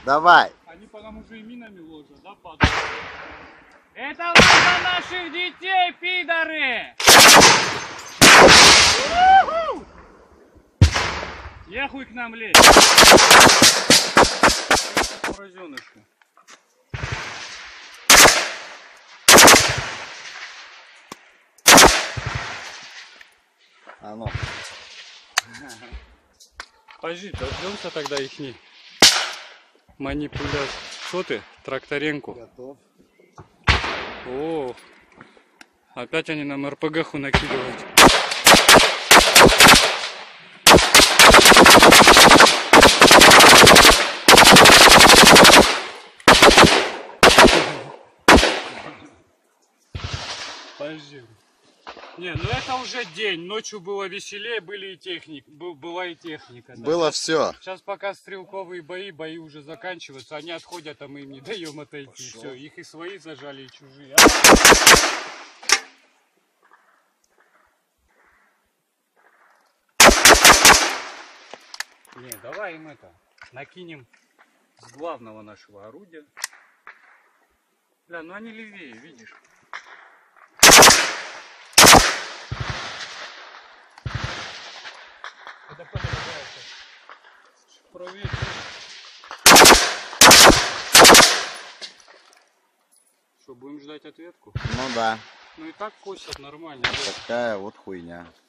Давай. Они потом уже и минами ложат, да, падают? Это за наших детей, пидоры! Ехуй к нам лезь! Морозенышко. А ну. Подожди, дождемся тогда ихней манипуляции. Что ты, Тракторенко? Готов. О, опять они нам РПГ-ху накидывают. Подожди. Не, ну это уже день. Ночью было веселее, была и техника. Да? Было все. Сейчас пока стрелковые бои уже заканчиваются, они отходят, а мы им не даем отойти. Все, их и свои зажали, и чужие. Не, давай им это накинем с главного нашего орудия. Бля, ну они левее, видишь? Проверь. Что, будем ждать ответку? Ну да. Ну и так косят нормально. Такая вот хуйня.